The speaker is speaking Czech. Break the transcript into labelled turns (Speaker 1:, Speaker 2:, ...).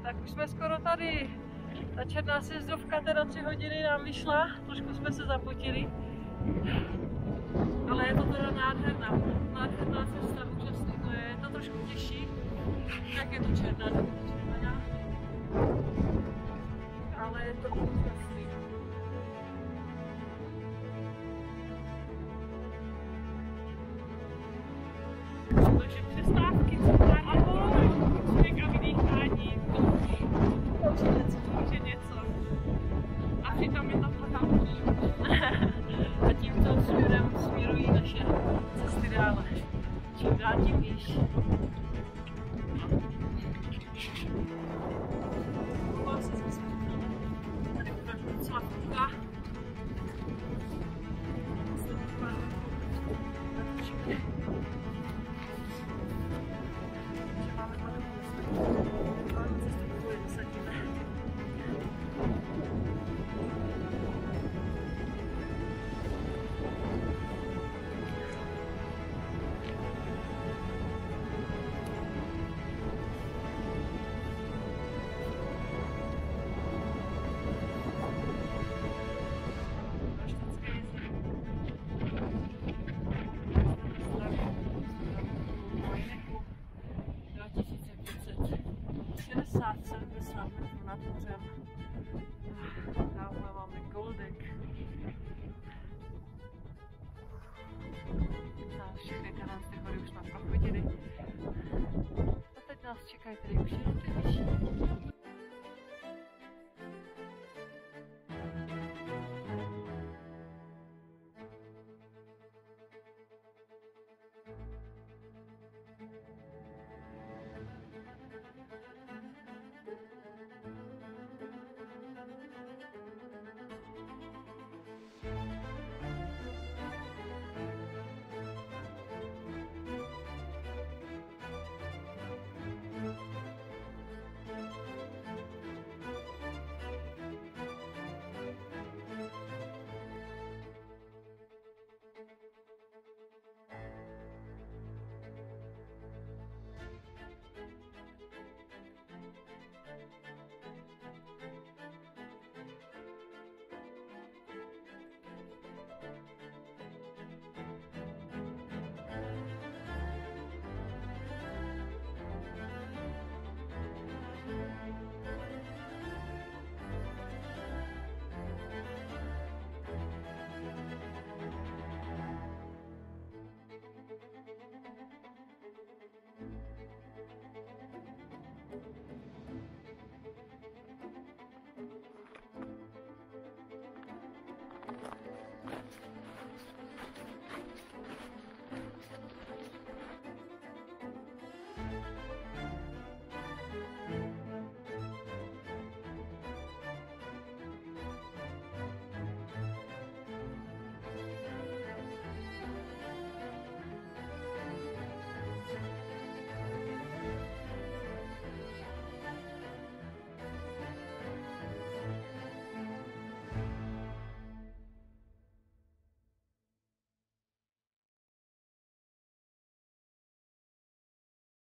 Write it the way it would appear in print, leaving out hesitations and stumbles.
Speaker 1: Tak už jsme skoro tady. Ta černá sjezdovka teda 3 hodiny nám vyšla, trošku jsme se zapotili. Ale je to teda nádherná cesta, úžasný to je to trošku těžší. Jak je to černá, tak je to červená. Ale je to úžasný. Takže přestávky, cestování, a vydýchání, to už je něco. A přitom je to pořád. A tímto směrem směrují naše cesty dále. Čím dál tím výš. Volám se zase. Tady ukážu docela fůka. Nad mořem. Tamhle máme Goldek. A všechny ty hory už nám prochodily. A teď nás čekají tady už jen ty vyšší.